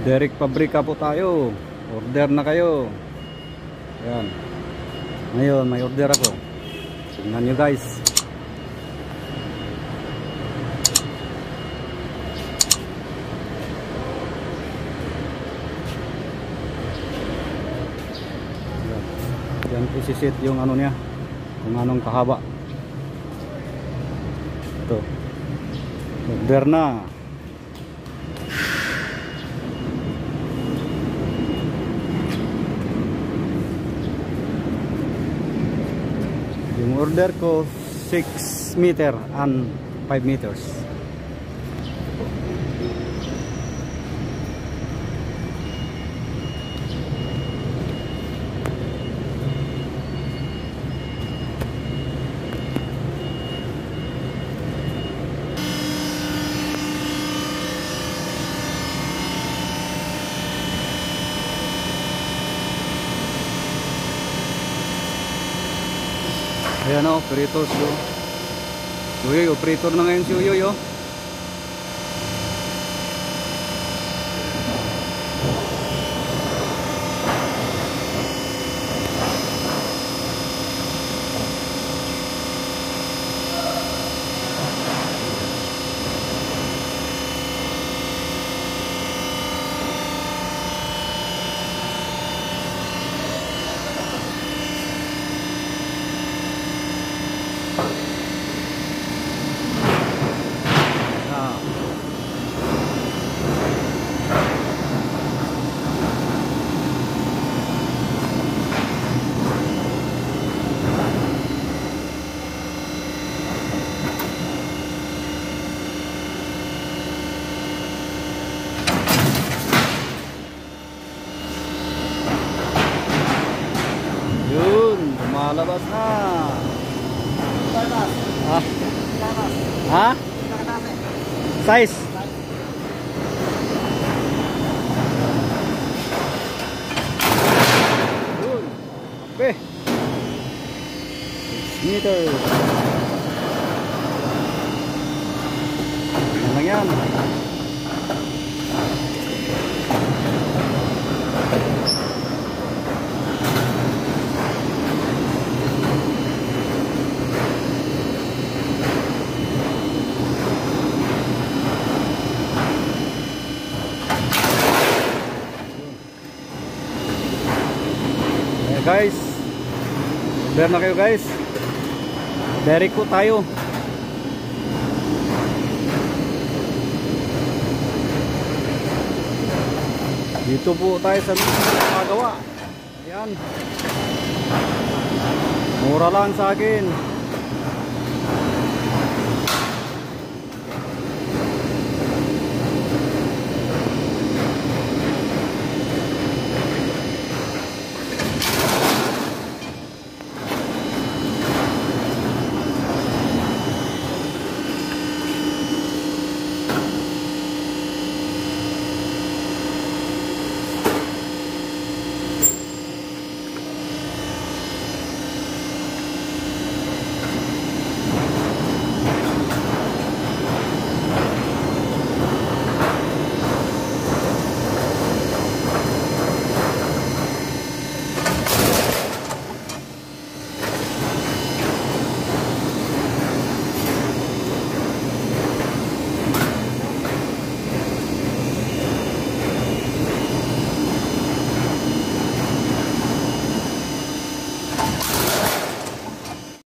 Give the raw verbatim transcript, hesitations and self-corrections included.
Derek Pabrika po tayo. Order na kayo. Ayan. Ngayon may order ako. Tingnan nyo guys. Yan po sisit yung ano niya, kung anong kahaba. Ito. Order na. Yung order ko six meter and five meters. Ayan o, operator siyo. Uy, operator na ngayon si Uyoy o. Malabas na. Ah. Ha? Size. Yun. Oke. six meter. Yan lang yan. Guys, order na kayo guys. Derek po tayo. Dito po tayo sa magawa. Ayan. Mura lang sa akin.